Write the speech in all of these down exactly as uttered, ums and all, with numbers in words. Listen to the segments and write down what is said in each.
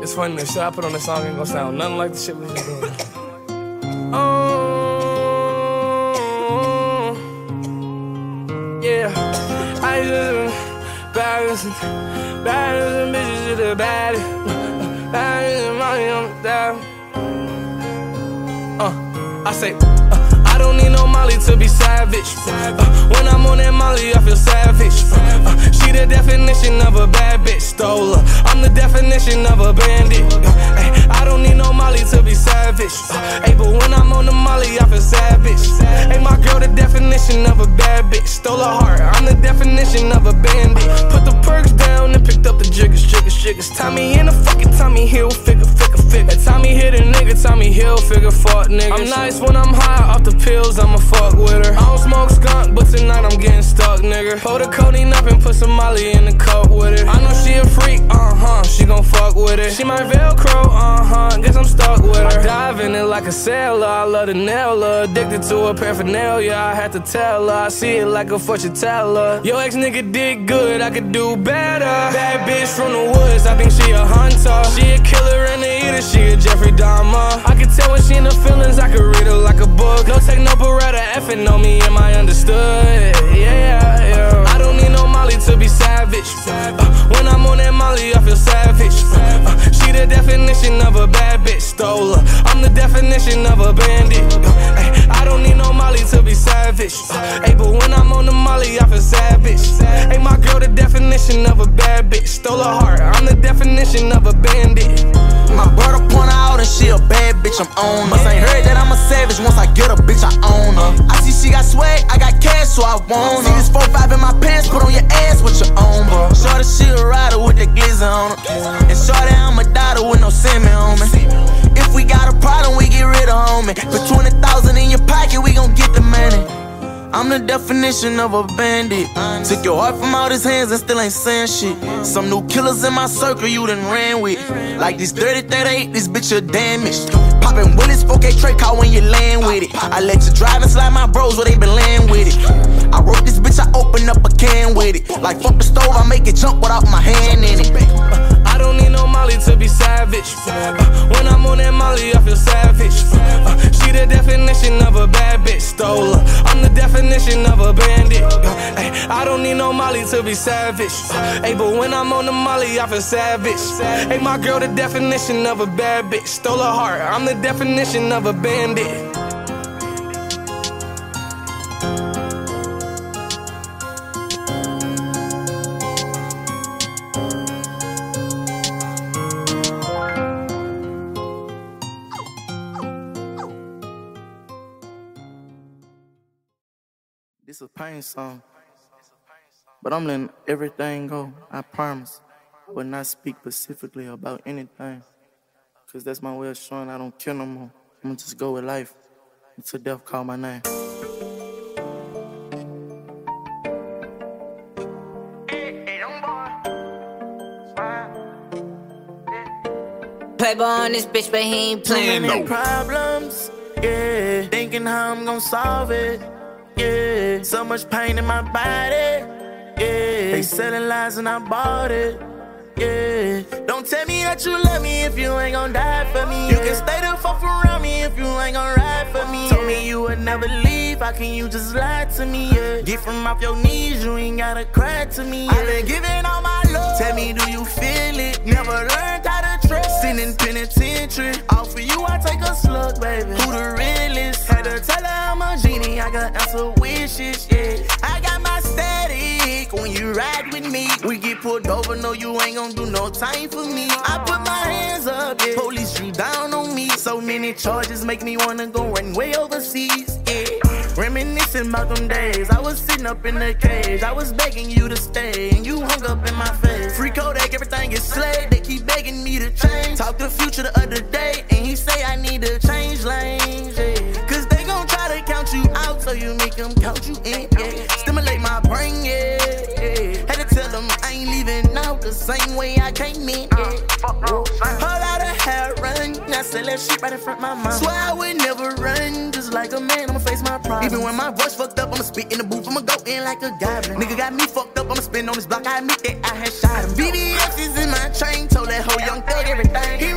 It's funny, the shit I put on the song ain't gonna sound nothing like the shit we was doing. Oh, yeah. I just baddest, baddest and bitches to the baddest. Baddest and money on the dial. Uh, I say, uh, I don't need no Molly to be savage. Uh, when I'm on that Molly, I feel savage. Uh, she the definition of a bad bitch, stole her. I'm the definition of a bandit. Uh, ay, I don't need no Molly to be savage. Uh, ay, but when I'm on the Molly, I feel savage. Ay, my girl, the definition of a bad bitch, stole her heart. I'm the definition of a bandit. Put the perks down and picked up the jiggers, jiggers, jiggers. Tommy in the fucking Tommy Hill, figure, figure, figure. Tommy hit a nigga, Tommy Hill, figure, fuck niggas. I'm nice when I'm high off the pills, I'ma fuck with her. I don't smoke skunk, but tonight I'm getting stuck, nigga. Pull the codeine up and put some Molly in the cup with it. I know she a freak, uh-huh, she gon' fuck with it. She my Velcro, uh-huh, guess I'm stuck with her. Dive in it like a sailor, I love to nail her. Addicted to her paraphernalia, I had to tell her. I see it like a fortune teller. Yo ex nigga did good, I could do better. Bad bitch from the woods, I think she a hunter. She a killer and a eater, she a Jeffrey Dahmer. I can tell when she in the feelings, I could read her like a book. No take no beretta, effing on me, am I understood? Yeah, yeah. I don't need no Molly to be savage. Uh, when I'm on that Molly, I feel savage. Uh, she the definition of a bad bitch, stole her. I'm the definition of a bandit. Uh, ay, I don't need no Molly to be savage. Uh, ay, but when I'm on the Molly, I feel savage. Ay, my girl, the definition of a bad bitch, stole her heart. I'm the definition of a bandit. My brother point her out and she a bad bitch, I'm on her. Must ain't heard that I'm a savage, once I get a bitch, I own her. I see she got swag, I got cash, so I want her. See this four five in my pants, put on your ass with your own, bro. Shorty, she a rider with the glizzy on her. And shorty, I'm a daughter with no semen on me. If we got a problem, we get rid of homie. Put twenty thousand in your pocket, we gon' get the money. I'm the definition of a bandit. Took your heart from out his hands and still ain't saying shit. Some new killers in my circle you done ran with. Like this dirty thirty-eight, this bitch a damaged. Poppin' Willis, four K tray call when you land with it. I let you drive and slide my bros where they been laying with it. I wrote this bitch, I open up a can with it. Like fuck the stove, I make it jump without my hand in it. I don't need no Molly to be savage. Uh, when I'm on that Molly, I feel savage. Uh, she the definition of a bad bitch, stole her. I'm the definition of a bandit. Uh, ay, I don't need no Molly to be savage. Uh, ay, but when I'm on the Molly, I feel savage. Ay, my girl, the definition of a bad bitch, stole her heart. I'm the definition of a bandit. This a pain song, but I'm letting everything go, I promise. I will not speak specifically about anything, cause that's my way of showing I don't care no more. I'ma just go with life until death call my name. Playboy on this bitch, but he ain't playing no problems, yeah. Thinking how I'm gon' solve it. Yeah, so much pain in my body. Yeah, they selling lies and I bought it. Yeah, don't tell me that you love me if you ain't gon' die for me. You can stay the fuck around me if you ain't gon' ride for me. Told me you would never leave, how can you just lie to me? Yeah, get from off your knees, you ain't gotta cry to me. Yeah. I been giving all my love. Tell me, do you feel it? Never learned how to trust. Sitting in penitentiary, all for you I take a slug, baby. Who the realest? Had to tell her I'm a genie, I got answer wishes, yeah. I got my static when you ride with me. We get pulled over, no you ain't gon' do no time for me. I put my hands up, yeah. Police drew down on me. So many charges make me wanna go run way overseas, yeah. Reminiscing about them days, I was sitting up in the cage. I was begging you to stay, and you hung up in my face. Free Kodak, everything is slayed. They keep begging me to change. Talked to Future the other day, and he say I need to change lanes, yeah. Cause they gon' try to count you out, so you make them count you in, yeah. Stimulate my brain, yeah, yeah. Had to tell them I ain't leaving out the same way I came in, yeah. Whole lot of hair run, now sell that shit right in front of my mouth. Swear I would never run, just like a man, I'ma face my problems. Even when my voice fucked up, I'ma spit in the booth, I'ma go in like a goblin. Nigga got me fucked up, I'ma spin on this block, I admit that I had shot him. B B S is in my chain, told that whole young thug everything. He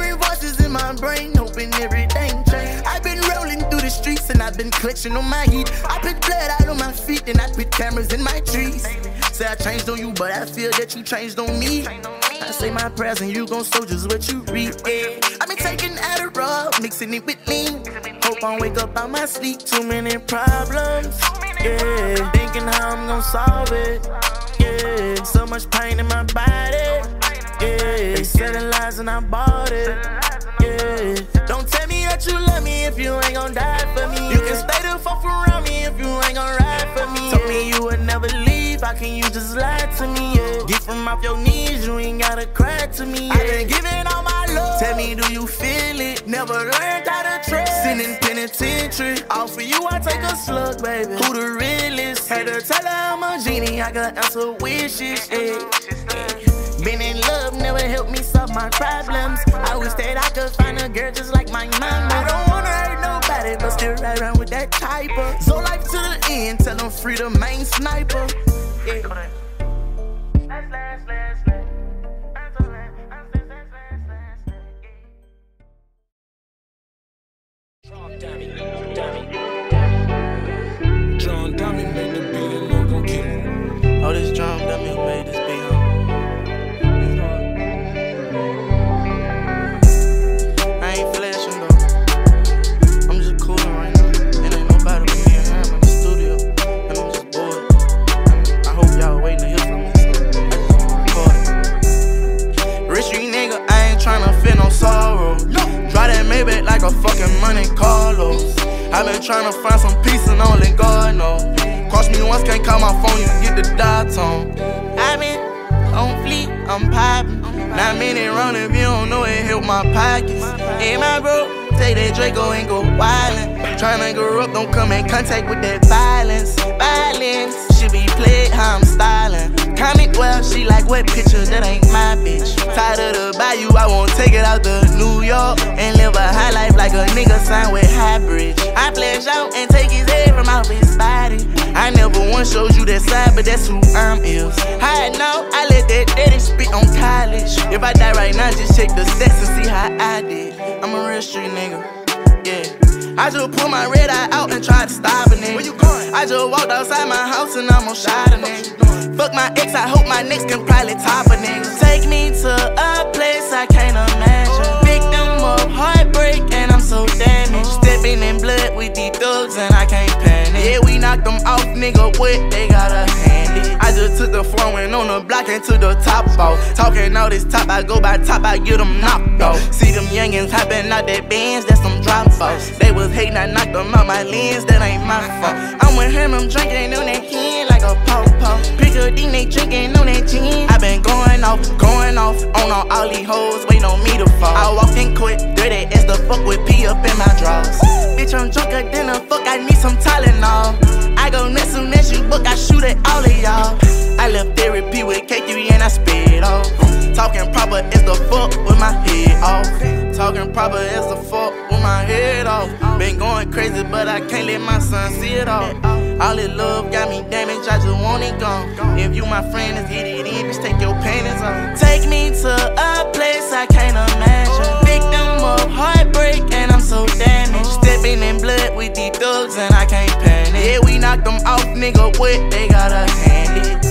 collection on my heat. I put blood out on my feet, and I put cameras in my trees. Say I changed on you, but I feel that you changed on me. I say my prayers and you gon' sow just what you reap, yeah. I been taking Adderall, mixing it with lean. Hope I wake up out my sleep, too many problems, yeah. Thinking how I'm gon' solve it, yeah. So much pain in my body, yeah. They selling lies and I bought it, yeah. Don't tell me that you love me if you ain't gon' die for me. You can stay the fuck around me if you ain't gon' ride for me. Told me you would never leave, how can you just lie to me, yeah? Get from off your knees, you ain't gotta cry to me, yeah. I been giving all my love, tell me do you feel it? Never learned how to trust, sitting in penitentiary. All for you I take a slug, baby. Who the realest? Had to tell her I'm a genie, I got answer wishes, yeah. Been in love, never helped me solve my problems. I wish that I could find a girl just like my mama. I don't wanna hurt nobody, but still ride around with that typer. So life to the end, tell them free the main sniper, yeah. John Dummy made the beat and no gon' kill him. Oh, this drum dummy made this beat, huh? I ain't flashing though. I'm just cooling right now. And ain't nobody with me and him in the studio. And I'm just bored. And I hope y'all waiting to hear from me, so I just wanna record it. Rich street nigga, I ain't tryna feel no sorrow. Drive that Maybach like a fucking Monte Carlo. I been tryna find some peace and only God knows. Cross me once, can't call my phone, you get the dial tone. I been on fleek, I'm poppin'. Not many round if you don't know it help my pockets. Hey my bro, take that Draco and go wildin'. Tryna grow up, don't come in contact with that violence. Violence, should be played how I'm stylin'. Comment well, she like what picture, that ain't my bitch. Tired of the bayou, I won't take it out to New York and live a high life like a nigga signed with Highbridge. I flash out and take his head from out his body. I never once showed you that side, but that's who I'm is. I know I let that daddy spit on college. If I die right now, just check the stats and see how I did. I'm a real street nigga, yeah. I just pulled my red eye out and tried to stop a nigga. Where you going? I just walked outside my house and almost shot a nigga. Fuck my ex, I hope my next can probably top a nigga. Take me to a place I can't imagine. Victim of heartbreak and I'm so damaged. Stepping in blood with these thugs and I can't panic. Yeah, we knocked them off, nigga, what they gotta hand it. I just took the floor and on the block and to the top off. Talking all this top, I go by top, I get them knocked off. See them youngins hopping out that Benz, that's some drop offs. They was hating, I knocked them out my lens, that ain't my fault. I'm with him, I'm drinking on that hen like a pawpaw. Pick a D, they drinking on that gin. I been going off, going off on all, all these hoes, waiting on me to fall. I walked in quick, dirty as the fuck with P up in my drawers. Bitch, I'm drunker than a fuck, I need some Tylenol. I go next soon as you book, I shoot at all of y'all. I left therapy with K three and I spit off. Talking proper as the fuck with my head off. Talking proper as the fuck with my head off. Been going crazy, but I can't let my son see it all. All this love got me damaged, I just want it gone. If you my friend, let's hit it in, just take your panties off. Take me to a place I can't imagine. Victim of heartbreak and I'm so damaged. Stepping in blood with these thugs and I can't panic. Yeah, we knocked them off, nigga, what they gotta hand it.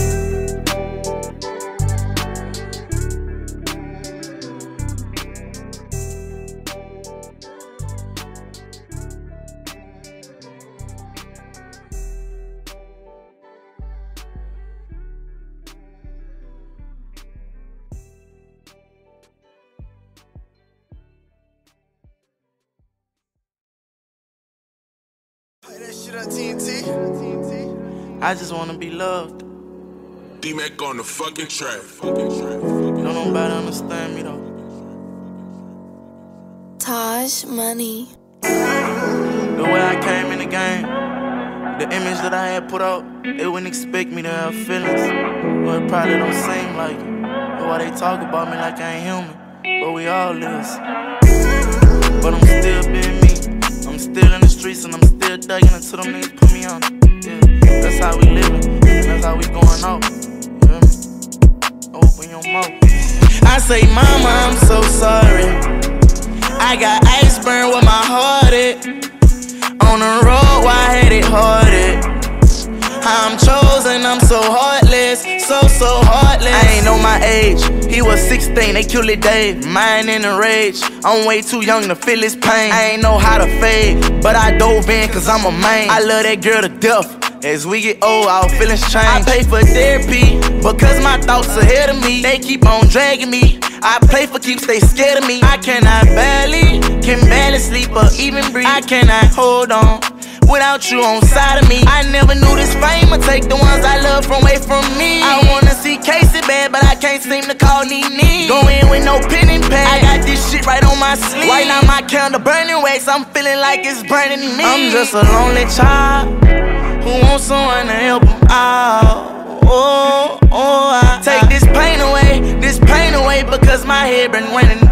That shit on T N T. I just wanna be loved. D-Mac on the fucking track. Don't nobody understand me though. Taj Money. The way I came in the game, the image that I had put out, they wouldn't expect me to have feelings. Well, it probably don't seem like it. That's why they talk about me like I ain't human. But we all is. But I'm still being me. I'm still in the streets and I'm still thugging until them niggas put me on. Yeah, that's how we living, and that's how we going out. You feel me? Open your mouth. I say, mama, I'm so sorry. I got ice burn with my heart at. on the road, why I had it hearted. I'm chosen, I'm so heartless, so, so heartless. I ain't know my age, he was sixteen, they killed it Dave. Mine in a rage, I'm way too young to feel his pain. I ain't know how to fade, but I dove in cause I'm a man. I love that girl to death. As we get old, our feelings change. I pay for therapy, because my thoughts ahead of me. They keep on dragging me, I play for keeps, they scared of me. I cannot barely, can barely sleep or even breathe. I cannot hold on without you on side of me. I never knew this fame would take the ones I love from away from me. I wanna see Casey bad, but I can't seem to call Nene. Go in with no pen and pad, I got this shit right on my sleeve. Right now my candle burning wax, I'm feeling like it's burning me. I'm just a lonely child who wants someone to help him out. Oh, oh, I take this pain away, this pain away, because my head been running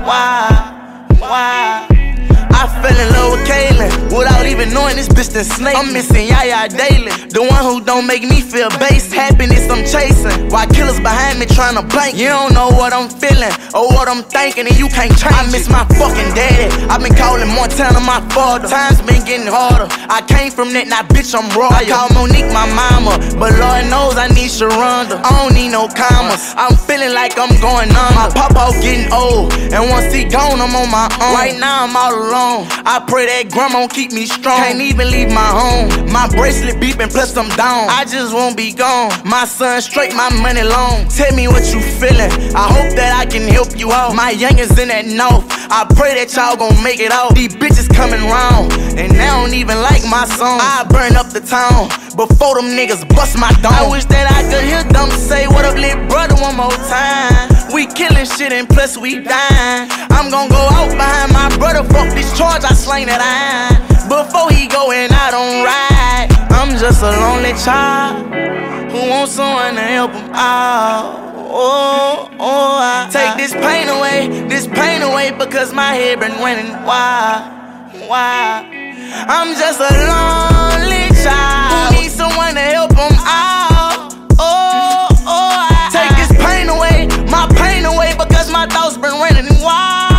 wild, wild. I fell in love with Kaylin without even knowing this bitch done snake. I'm missing Yaya daily, the one who don't make me feel base. Happiness I'm chasing, while killers behind me trying to blank. You don't know what I'm feeling or what I'm thinking, and you can't change. I miss my fucking daddy, I've been calling Montana my father. Times been getting harder, I came from that, now bitch I'm raw. I call Monique my mama, but Lord knows I need Sharonda. I don't need no commas, I'm feeling like I'm going under. My papa getting old, and once he gone I'm on my own. Right now I'm all alone, I pray that grandma keep me strong. Can't even leave my home, my bracelet beeping plus I'm down. I just won't be gone, my son straight, my money long. Tell me what you feeling, I hope that I can help you out. My youngins in that north, I pray that y'all gon' make it out. These bitches coming round, and they don't even like my song. I burn up the town before them niggas bust my dome. I wish that I could hear them say what up lit brother one more time. We killing shit and plus we dying. I'm gon' go out behind my brother, fuck this charge, I slain that iron. Before he go and I don't ride. I'm just a lonely child who wants someone to help him out. Oh, oh, I take this pain away, this pain away, because my head been running wild, wild. I'm just a lonely child who needs someone to help him out. Oh, oh, I take this pain away, my pain away, because my thoughts been running wild.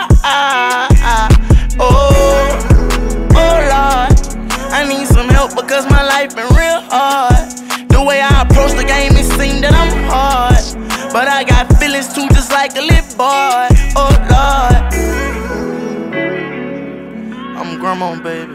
Oh, oh Lord, I need some help because my life been real hard. The way I approach the game, it seemed that I'm hard, but I got feelings too, just like a little boy. Oh Lord, I'm grandma, baby.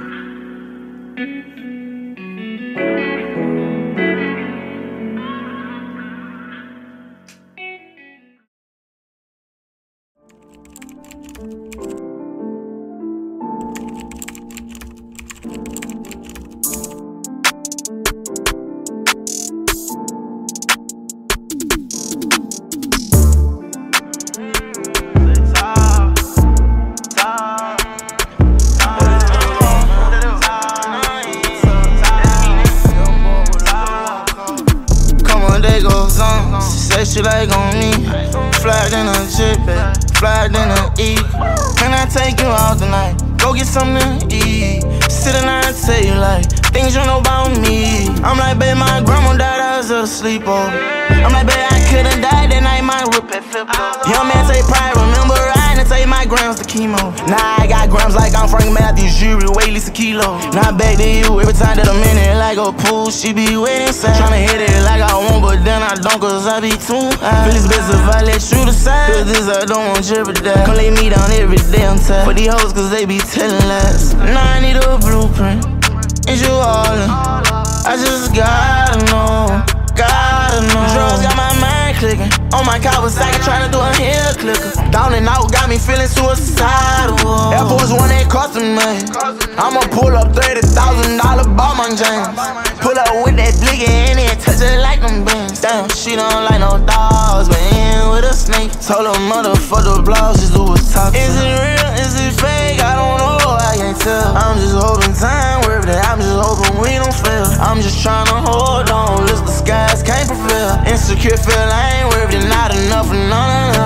She like on me, flagged in a jet, flagged in a E. Can I take you out tonight? Go get something to eat. Sitting there and tell you like things you know about me. I'm like, babe, my grandma died, I was asleep. Oh, I'm like, babe, I could've died that night, my whip had flipped. Young man take pride, remember riding and take my grams to chemo. Now I got grams like I'm Frank Matthews, jury, weigh at least a kilo. Now back to you, every time that I'm in it like a pool, she be waiting inside. Tryna hit it like I want, but then I don't, cause I be too high. Feel it's best if I let you decide, cause this I don't want jeopardize. Come lay me down every day, I'm tired. For these hoes, cause they be telling lies. Now I need a blueprint, is you all in? I just gotta know, gotta know. Drugs got my mind clicking, on my Kawasaki tryna do a heel clicker. Down and out got me feeling suicidal. Air Force One ain't costing money. I'ma pull up thirty thousand dollar Balmain James. Pull up with that blicky in it, touch it like them bands. Damn, she don't like no dogs, but in with a snake. Told her motherfucker blogs, just do what's talking. Is it real, is it fake? I don't know, I can't tell. I'm just hoping time worth it, I'm just hoping we don't fail. I'm just tryna hold on, list the skies can't prevail. Insecure feel I ain't worth it, not enough for none of them.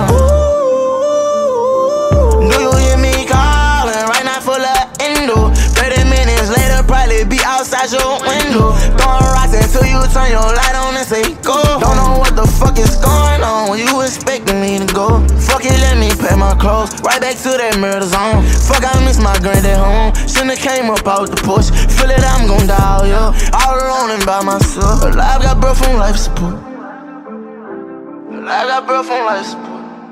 Ooh, do you hear me calling? Right now full of endo. Thirty minutes later, probably be outside your window. Throwing rocks until you turn your light on and say go. Don't know what the fuck is going on, you expecting me to go. Fuck Fuck it, let me pack my clothes. Right back to that murder zone. Fuck, I miss my granddad home. Shouldn't have came up out the porch. Feel it, I'm gon' die, yeah. All alone and by myself. Alive, got breath from life support. Alive, got breath from life support.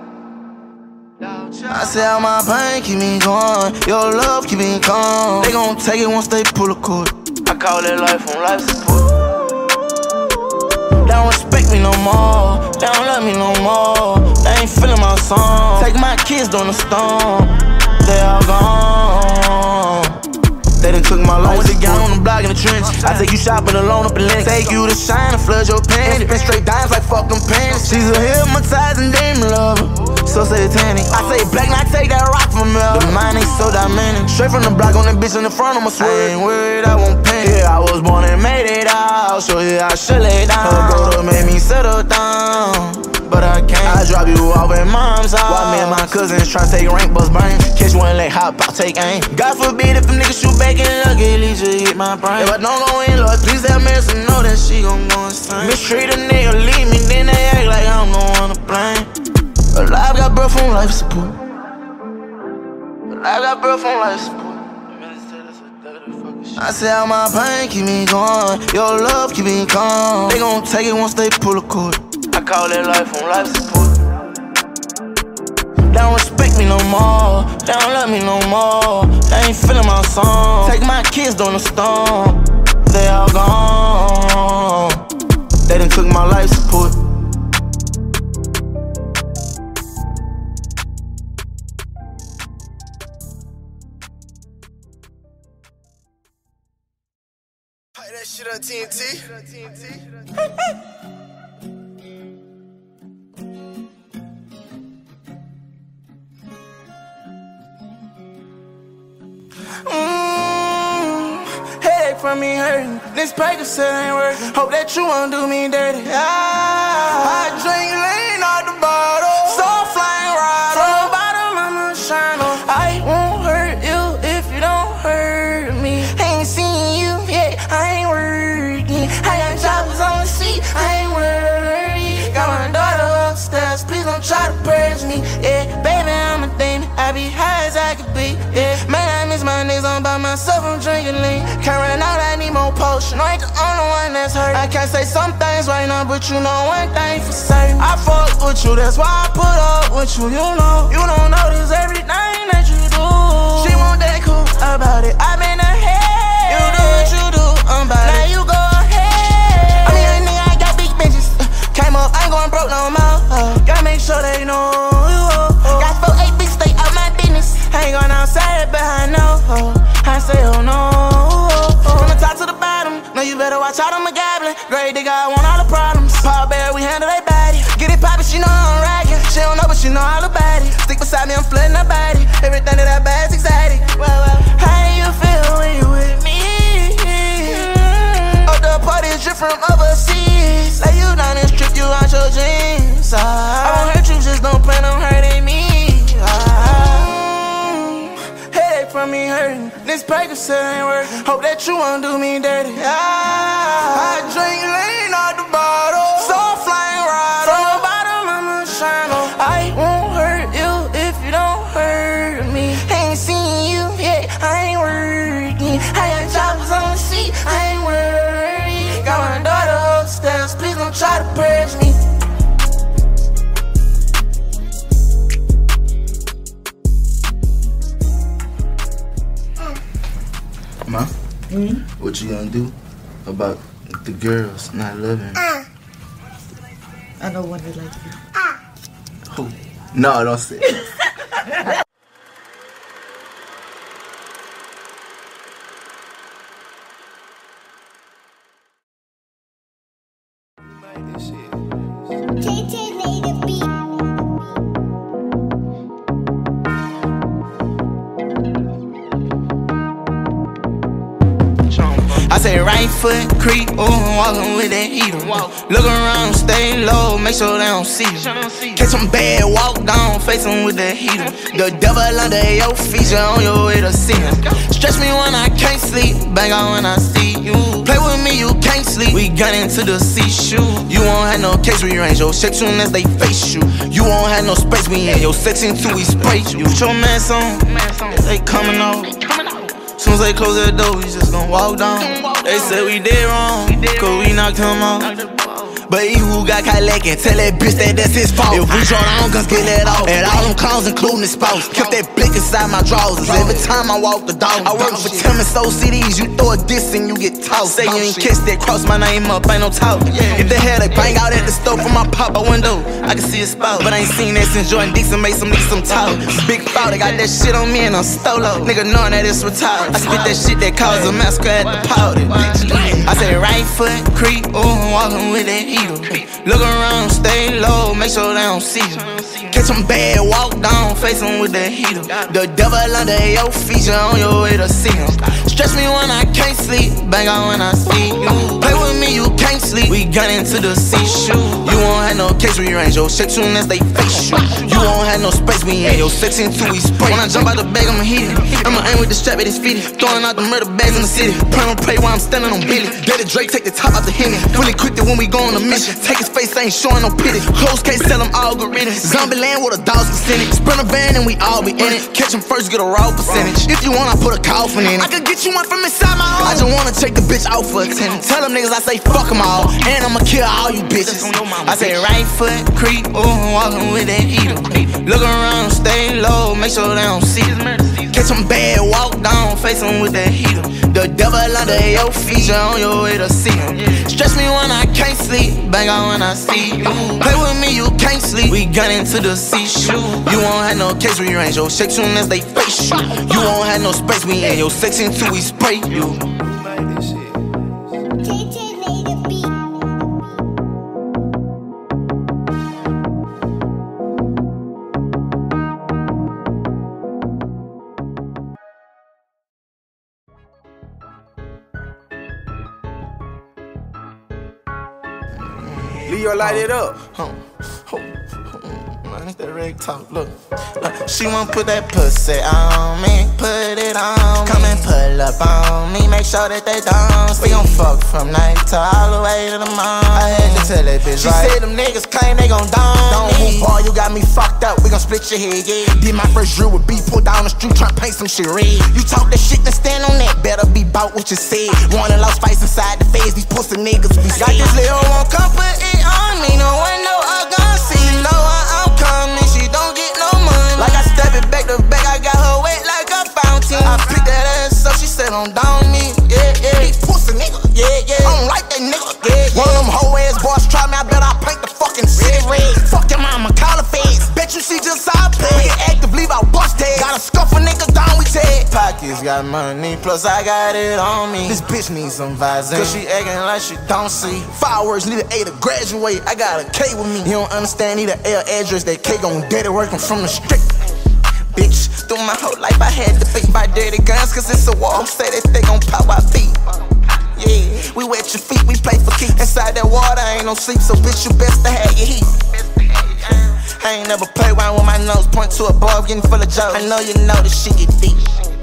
I say all my pain keep me going. Your love keep me calm. They gon' take it once they pull a cord. I call that life from life support. They don't respect me no more. They don't love me no more. They ain't feeling my song. Take my kids during the storm. They all gone. They done took my life. I went to gang on the block in the trench. I take you shopping alone up in Lenox. Take you to shine and flood your pants. Spin straight dimes like fucking pants. She's a hypnotizing demon lover. So satanic. I say black, now take that rock from me. The mind ain't so dynamic. Straight from the block on that bitch in the front, I'ma swear. I ain't worried, I won't panic. Yeah, I was born and made it out. So yeah, I should lay down. Her go to make me settle down, but I can't. I drop you off at mom's house while me and my cousins try to take rank bus brain. Catch one leg, hop out, take aim. God forbid if a nigga shoot back in luck, at least you hit my brain. If I don't go in, Lord, please have mercy, know that she gon' go insane. Mistreat a nigga, leave me, then they act like I'm the one to blame. Alive, got breath from life support. Alive, got breath from life support. I say all my pain keep me going. Your love keep me calm. They gon' take it once they pull a cord. I call that life from life support. They don't respect me no more. They don't love me no more. They ain't feeling my song. Take my kids during the storm. They all gone. They done took my life support. Play that shit on T N T. Mmm, headache from me hurting. This Percocet ain't working. Hope that you won't do me dirty. Ah, I drink lean out the bottle. So flying right from the bottom, I'ma shine on. I won't hurt you if you don't hurt me. Ain't seen you yet, I ain't working. I got choppers on the seat, I ain't worried. Got my daughter upstairs, please don't try to purge me. Yeah, baby, I'm a demon. I be high as I could be. Yeah, man, I miss my niggas on by myself, I'm drinking lean. Can't run out, I need more potion. I ain't the only one that's hurt. I can't say some things right now, but you know one thing for certain. I fuck with you, that's why I put up with you. You know, you don't notice everything that you do. She want that cool about it. I been ahead. You do what you do, I'm about it. Now you go ahead. I mean, nigga, I got big bitches. Uh, came up, I ain't going broke no more. Uh, gotta make sure they know you. Uh, uh. Got four eight bitches, stay out my business. I ain't going outside, but I know. Uh, I say, oh no. Uh, from the top to the bottom, no, you better watch out, I'm a goblin. Great digga, I want all the problems. Paul Bear, we handle they body. Get it poppin', she know I'm rockin'. She don't know, but she know all about it. Stick beside me, I'm flooding her body. Everything that I buy is exciting. Well, well, how you feel when you with me? Mm-hmm. Oh, the party is drip from overseas. Lay you down and strip you out your jeans. Ah, I won't hurt you, just don't plan on hurting me. Ah, headache from me hurting. This Percocet ain't working. Hope that you won't do me dirty. Ah, I drink lean out the bottle. So flying right from the bottom, I'ma shine on. I won't hurt you if you don't hurt me. Ain't seen you yet, I ain't working. I got choppers on the seat, I ain't worried. Got my daughter upstairs, please don't try to purge me. Ma, mm-hmm. What you gonna do about the girls not loving me? Uh, I know what they like to do. Uh. Oh, no, don't say it. I say right foot creep, ooh, I'm walking with that heater. Look around, stay low, make sure they don't see you. Catch some bad, walk down, face facing with the heater. The devil under your feet, you on your way to see him. Stretch me when I can't sleep, bang on when I see you. Play with me, you can't sleep. We gun into the C-shoe. You won't have no case, we range your shape soon as they face you. You won't have no space, we in your section till we spray you. Put your mess on, they coming out. Soon as they close that door, we just gon' walk down. They said we did wrong, cause we knocked him out. But he who got Cadillac and tell that bitch that that's his fault. If we draw down guns, get let off. And all them clowns, including the spouse. Kept that blick inside my drawers. Every time I walk the dog. I work for Tim and Soul C Ds. You throw a diss and you get tossed. Say you ain't kiss that, cross my name up, ain't no talk. If they had a bang out at the store from my pop-up window, I can see a spout. But I ain't seen that since Jordan Dixon made some niggas some talk. Big foul, they got that shit on me and I'm stolo. Nigga knowing that it's retired. I spit that shit that caused a massacre at the powder. I say right foot creep, ooh, I'm walking with that heel. Look around, stay low, make sure they don't see you. Catch them bad, walk down, face them with the heater. The devil under your feet, you on your way to see him. Stretch me when I can't sleep, bang on when I see you. Play with me, you can't sleep. We gun into the C-shoe. You won't have no case, we range your shit soon as they face you. You won't have no space, we in your section till we spray. When I jump out the bag, I'ma hit it. I'ma aim with the strap at his feet. Throwing out the murder bags in the city. Pray on pray while I'm standing on Billy. Get the Drake, take the top out the Henny. Really quick that when we go on a mission. Take his face, ain't showing no pity. Close case, sell him algorithms. Zombie land with a dog's percentage. Sprint a van and we all be in it. Catch him first, get a raw percentage. If you want, I put a coffin in it. I could get you one from inside my home. I just wanna take the bitch out for attendance. Tell them niggas I say fuck them all. And I'ma kill all you bitches. I say right foot creep, ooh, I'm walking with that heater. Look around, stay low, make sure they don't see you. Catch them bad, walk down, face them with that heater. The devil under your feet, you on your way to see him. Stretch me when I can't sleep, bang on when I see you. Play with me, you can't sleep. We gun into the C-shoe. You won't have no case, we range your shake soon as they face you. You won't have no space, we in your section till we spray you. Leo, light it up. Oh, oh, oh, man, it's that reg talk, look. Uh, she wanna put that pussy on me, put it on me. Come and pull up on me, make sure that they don't. We gon' fuck from night to all the way to the morning. I had to tell that bitch, she right. Said them niggas claim they gon' down Don't me. Move, boy, you got me fucked up, we gon' split your head, yeah. Did my first drill with B, pulled down the street, tryna paint some shit red. You talk that shit, then stand on that, better be bout what you said. Won and lost fights inside the phase, these pussy niggas be got this little one comfort it on me, no one know I gon' see. She know how I'm coming, she don't get no money. Like I step it back to back, I got her wet like a fountain. I picked that ass up, she said I'm down me, yeah, yeah. These pussy nigga, yeah, yeah. I don't like that nigga, yeah, yeah. One of them hoe ass boys try me, I bet I paint the fucking city red. Fuck your mama, call her face. Bet you she just how I play. We get active, leave out bust head. Got a scuff a nigga down, we take. Pockets got money, plus I got it on me. This bitch needs some vibes, cause she acting like she don't see. Fireworks need an A to graduate, I got a K with me. You don't understand, need an L address, that K gon' dead it working from the street. Bitch, through my whole life I had to beat by dirty guns, cause it's a war, say that they gon' pop our feet. Yeah, we wet your feet, we play for keeps. Inside that water ain't no sleep, so bitch you best to have your heat. I ain't never played around with my nose, point to a bar, getting full of jokes. I know you know this shit get deep.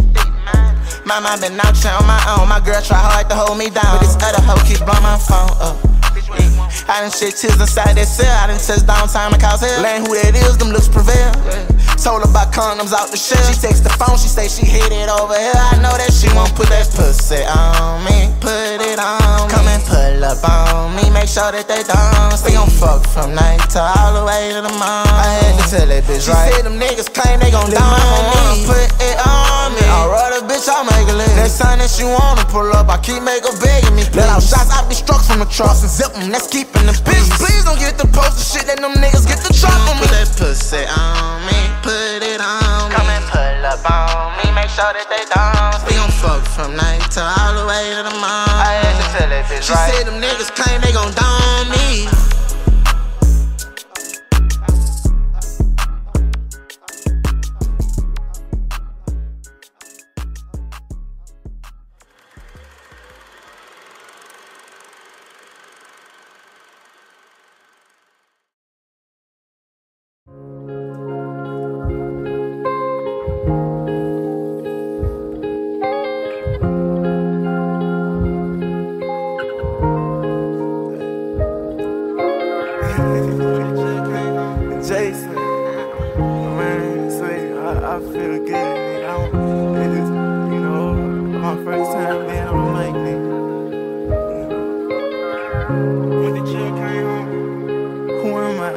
My mind been out here on my own, my girl try hard to hold me down, but this other hoe keep blowing my phone up. Yeah. I done shed tears inside that cell, I done touch downtown my cause hell. Learn who that is, them looks prevail. Told her about condoms out the shell. She text the phone, she say she hit it over here. I know that she won't put that pussy on me, put it on me. Come and pull up on me, make sure that they don't. We gon' fuck from night to all the way to the morning. I had to tell that bitch, she right. She said them niggas claim they gon' down me, put it on me. I'll run a bitch, I'll make a live. Next time that she wanna pull up, I keep make her begging me. Let out shots, I be struck from the trucks and zip them, that's keeping the bitch. Please don't get the post of shit that them niggas get the drop on me. Put that pussy on me, put it on me. Come and pull up on me, make sure that they don't. We gon' fuck from night to all the way to the morning. I had to tell that bitch, she right. She said them niggas claim they gon' down me. I feel good, nigga. I don't, it is, you know, my first time being on the mic, nigga. When the chill came home, who am I?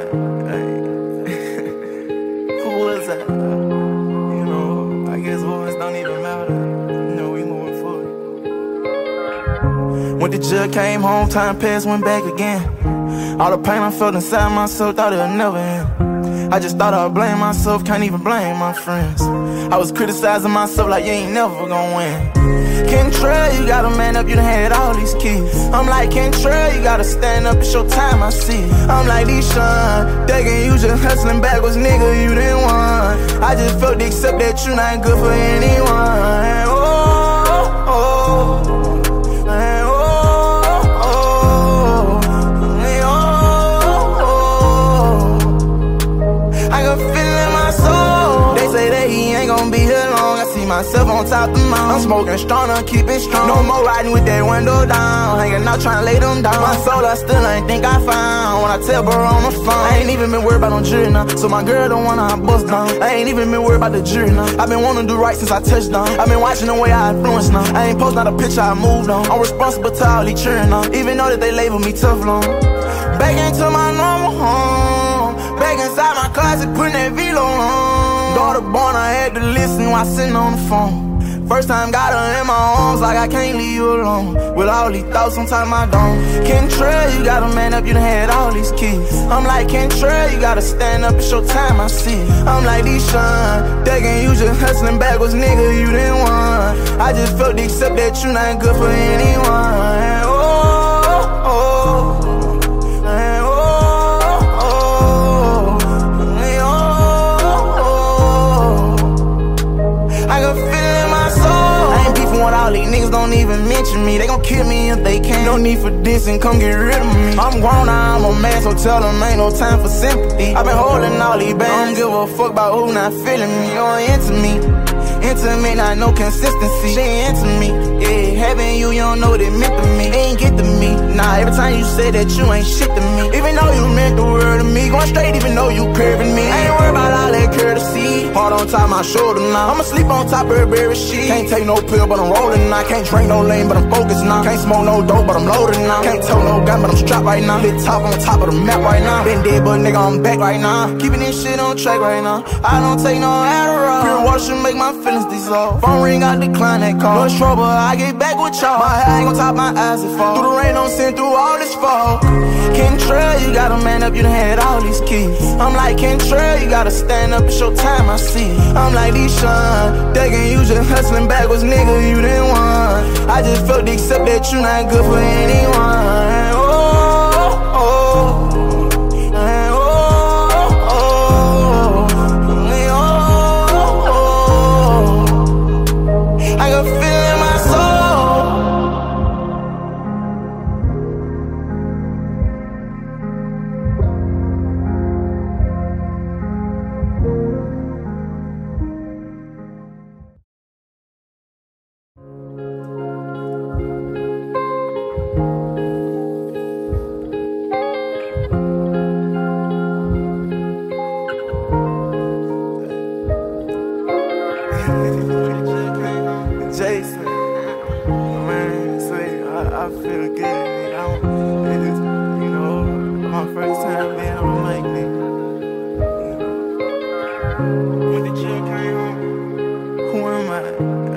Like, who was I? You know, I guess words don't even matter. You know, we moving forward. When the chill came home, time passed, went back again. All the pain I felt inside myself, thought it would never end. I just thought I'd blame myself, can't even blame my friends. I was criticizing myself like you ain't never gonna win. Kentrell, you gotta man up, you done had all these kids. I'm like Kentrell, you gotta stand up, it's your time, I see. I'm like Deshaun, thinking you just hustling backwards, nigga, you didn't want. I just felt to accept that you not good for anyone. Oh, oh, oh. Myself on top of the mountain. I'm smoking stronger, keeping strong. No more riding with that window down. Hanging out trying to lay them down. My soul I still ain't think I found. When I tell bro on the phone, I ain't even been worried about no jury now. So my girl don't wanna I bust down. I ain't even been worried about the jury now. I've been wanting to do right since I touched down. I've been watching the way I influence now. I ain't posting out a picture I moved on. I'm responsible to all these cheering on. Even though that they label me tough long. Back into my normal home. Back inside my closet, putting that velo on. Daughter born, I had to listen while sitting on the phone. First time got her in my arms, like I can't leave you alone. With all these thoughts on top of my dome. Kentrell, you gotta man up, you done had all these kids. I'm like Kentrell, you gotta stand up, it's your time, I see. I'm like Deshaun, thinking you just hustling backwards, nigga, you didn't want. I just felt to accept that you not good for anyone. Oh, oh, oh. All these niggas don't even mention me. They gon' kill me if they can. No need for this and come get rid of me. I'm grown now, I'm a man, so tell them ain't no time for sympathy. I been holding all these bands. Don't give a fuck about who not feeling me. You're into me. Into me, not no consistency. She ain't into me. Yeah, having you, you don't know what it meant to me. They ain't get to me. Nah, every time you say that you ain't shit to me. Even though you meant the world to me. Going straight even though you curving me. I ain't worried about all that courtesy. Heart on top of my shoulder now. I'ma sleep on top of her berry sheet. Can't take no pill, but I'm rolling now. Can't drink no lane, but I'm focused now. Can't smoke no dope, but I'm loaded now. Can't tell no gun, but I'm strapped right now. Lit top on top of the map right now. Been dead, but nigga, I'm back right now. Keeping this shit on track right now. I don't take no Adderall. Pure water should make my feelings dissolve. Phone ring, I decline that call. No trouble, I get back with y'all. My hair ain't gon' top my eyes it fall. Through the rain, don't send through all this fall. Kentrell, you gotta man up, you done had all these kids. I'm like Kentrell, you gotta stand up, it's your time, I see. I'm like Deshaun, thinking you just hustling backwards, nigga, you didn't want. I just felt to accept that you not good for anyone. Oh, oh. Jason, man, say I, I feel good, nigga. I don't, it is, you know, my first time being on the mic, nigga. When the chill came home, who am I?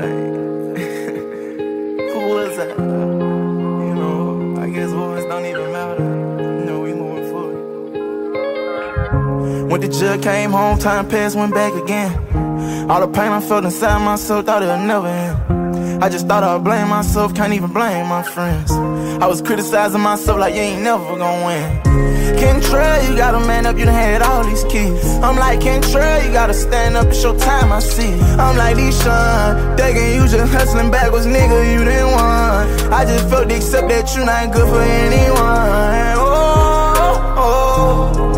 Like, who was I? You know, I guess words don't even matter. You know, we moving forward. When the chill came home, time passed, went back again. All the pain I felt inside myself, thought it would never end. I just thought I'd blame myself, can't even blame my friends. I was criticizing myself like you ain't never gonna win. Kentrell, you gotta man up, you done had all these kids. I'm like Kentrell, you gotta stand up, it's your time, I see. I'm like Deshaun, thinking you just hustling backwards, nigga, you didn't want. I just felt to accept that you not good for anyone. Oh, oh, oh.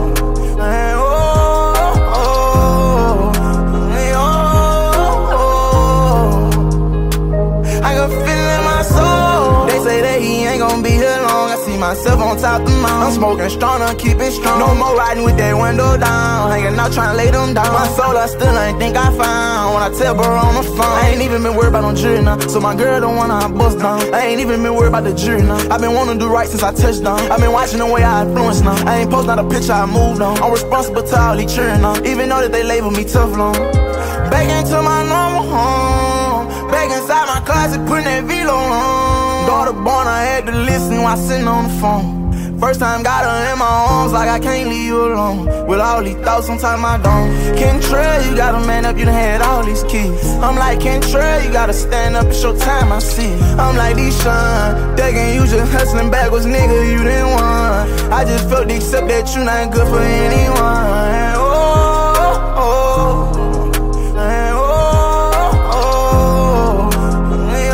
Gon' be here long, I see myself on top of the mountain. I'm smoking strong, I'm keeping strong. No more riding with that window down. Hanging out trying to lay them down. My soul I still ain't think I found. When I tell bro on the phone, I ain't even been worried about no jury now. So my girl don't wanna I bust down. I ain't even been worried about the jury now. I been wanting to do right since I touched down. I been watching the way I influence now. I ain't post not a picture I moved on. I'm responsible to all these cheering now. Even though that they label me tough long. Back into my normal home. Back inside my closet putting that velo on. Daughter born, I had to listen while sitting on the phone. First time got her in my arms like I can't leave you alone. With all these thoughts on top of my dome. Kentrell, you gotta man up, you done had all these keys. I'm like Kentrell, you gotta stand up, it's your time, I see. I'm like Deshaun, thinking you just hustling backwards, nigga, you didn't want. I just felt to accept that you not good for anyone. And oh, oh, and oh, oh, and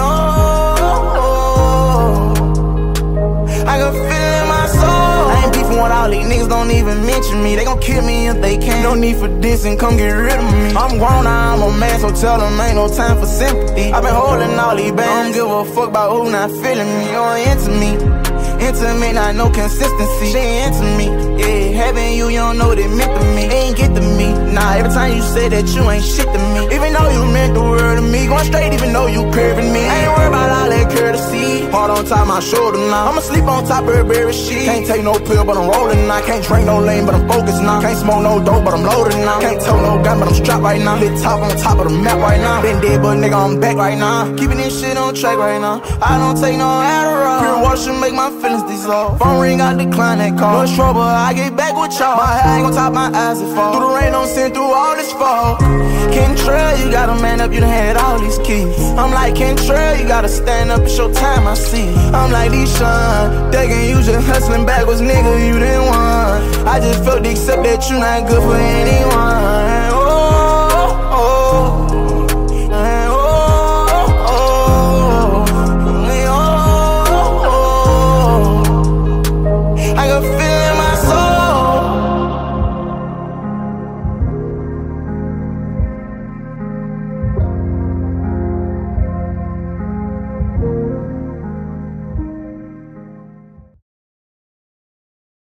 oh, oh. I can feel it in my soul. I ain't beefing with all these niggas, don't even mention me. They gon' kill me if they can. No need for this and come get rid of me. I'm grown now, I'm a man, so tell them ain't no time for sympathy. I been holding all these bands, don't give a fuck about who not feeling me or into me. Into me, not no consistency. She ain't into me, yeah. Having you, you don't know what it meant to me. It ain't get to me. Nah, every time you say that you ain't shit to me. Even though you meant the world to me. Going straight even though you curving me. I ain't worried about all that courtesy. Heart on top of my shoulder now. I'ma sleep on top of her berry sheet. Can't take no pill, but I'm rolling now. Can't drink no lane, but I'm focused now. Can't smoke no dope, but I'm loaded now. Can't tote no gun, but I'm strapped right now. Lit top on top of the map right now. Been dead, but nigga, I'm back right now. Keeping this shit on track right now. I don't take no Adderall. Pure water should make my feelings dissolve. Phone ring, I decline that call. No trouble, I get back with y'all. My hair ain't gon' top my eyes and fall. Through the rain, don't send through all this fall. Kentrell, you gotta man up, you done had all these keys. I'm like Kentrell, you gotta stand up, it's your time, I see. I'm like Deshaun, thinking you just hustling backwards, nigga, you didn't want. I just felt to accept that you not good for anyone.